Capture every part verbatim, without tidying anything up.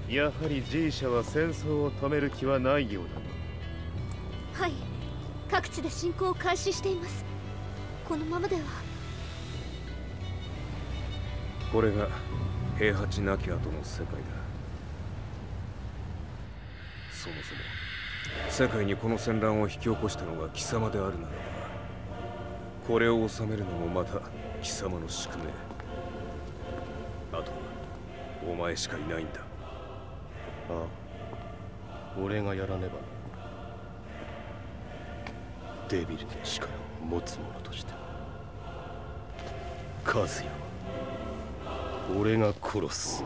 やはり G 社は戦争を止める気はないようだ。 はい、各地で侵攻を開始しています。このままでは。 これが平八なき後の世界だ。そもそも世界にこの戦乱を引き起こしたのが貴様であるならば、これを収めるのもまた貴様の宿命。あとはお前しかいないんだ。 ああ、俺がやらねばな。デビルの力を持つ者として和也は俺が殺す。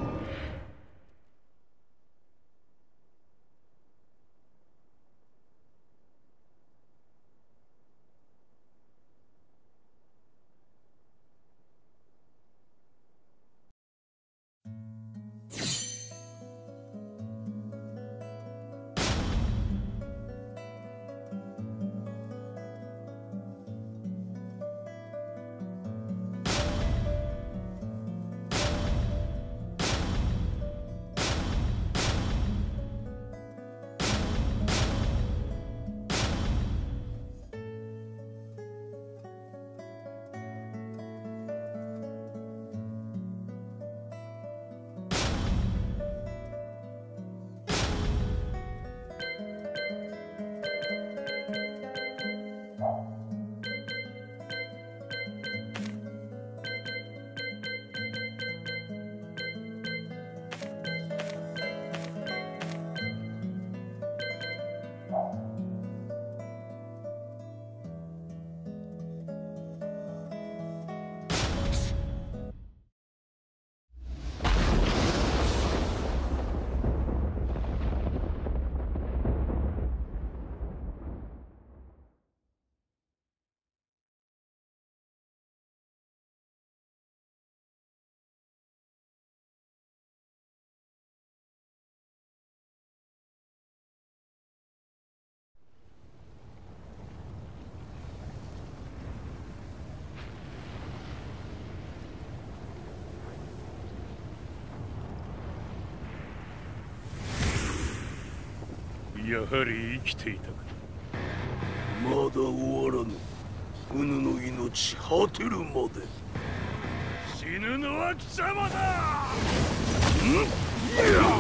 やはり生きていたか。 まだ終わらぬ。うぬの命果てるまで。 死ぬのは貴様だ。 ん？いや。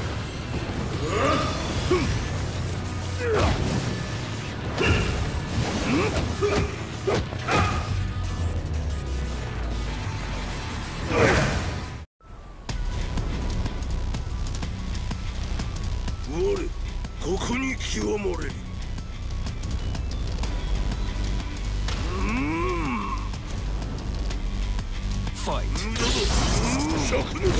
我、ここに極まれり。 ファイト。 んだぞ。灼熱。んだぞ。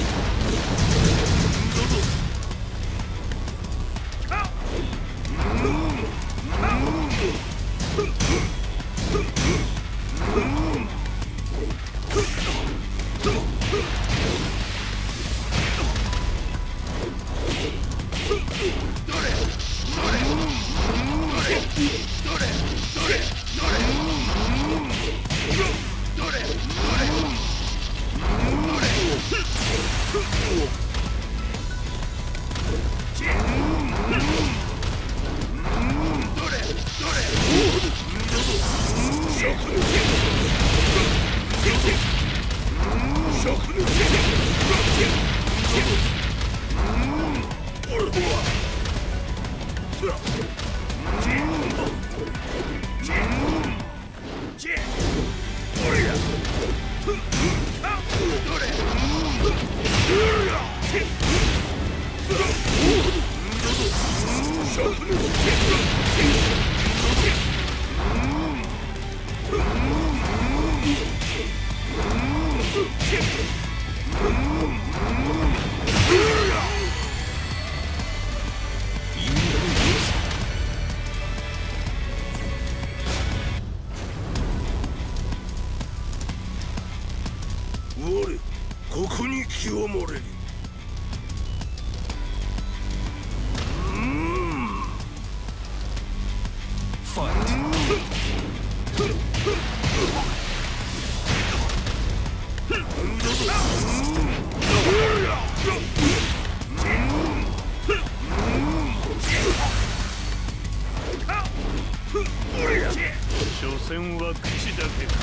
我、ここに極まれり。 ファイト。 んだぞ。 所詮は口だけか。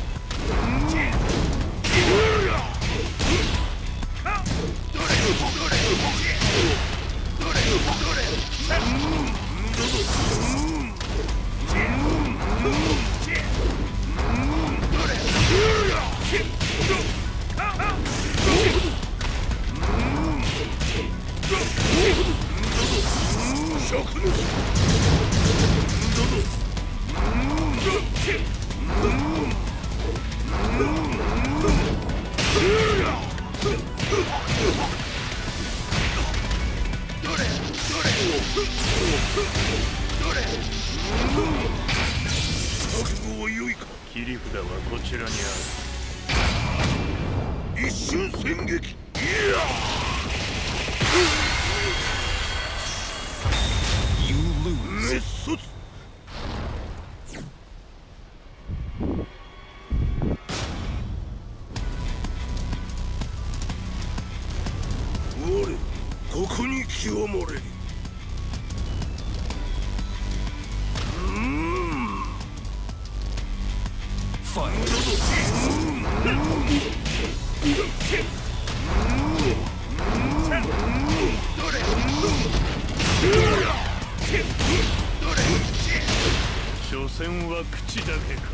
切り札はこちらにある。一瞬戦撃。滅卒。我ここに清盛れり。所詮は口だけか。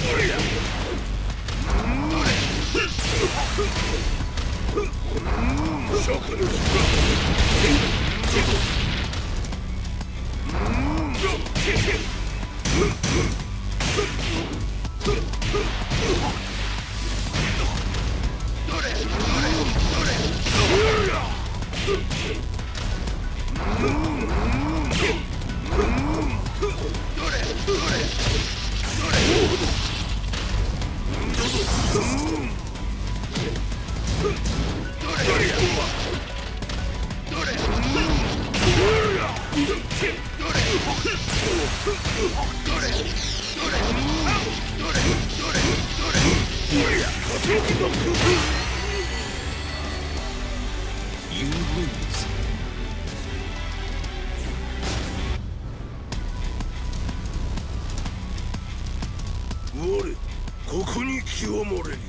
我ここに清盛れり。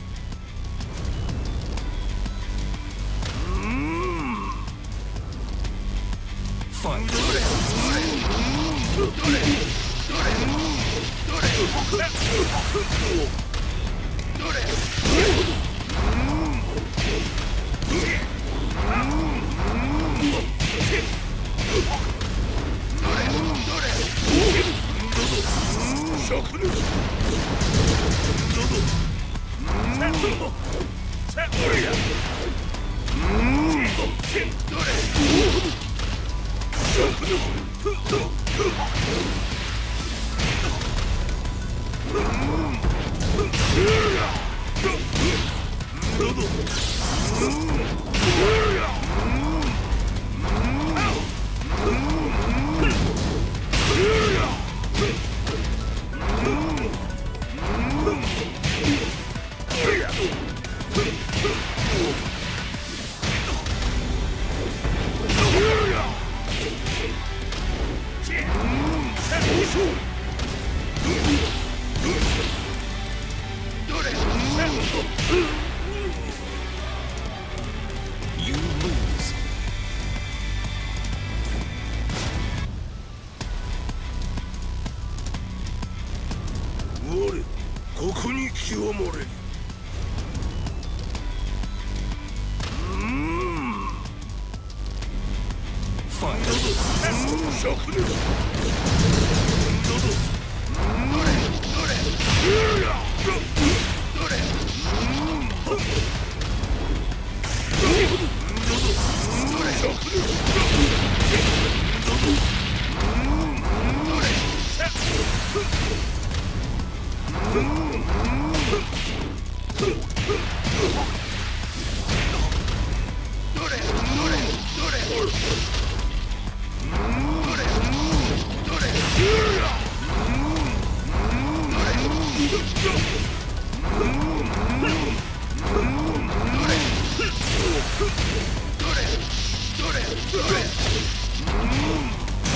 我ここに清盛れり。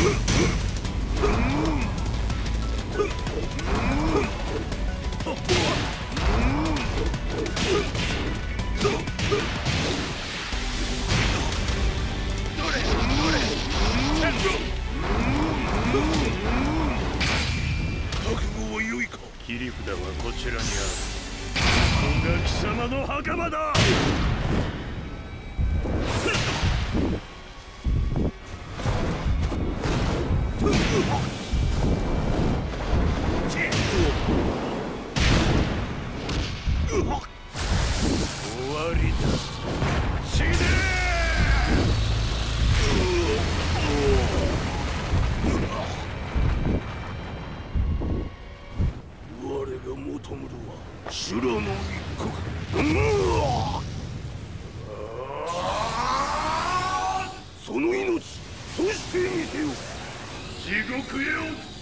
切り札はこちらにある。ここが貴様の墓場だ。終わりだ。死ね我が求むるは修羅の一国。うわその命そしてみせよ。 地獄へ落ち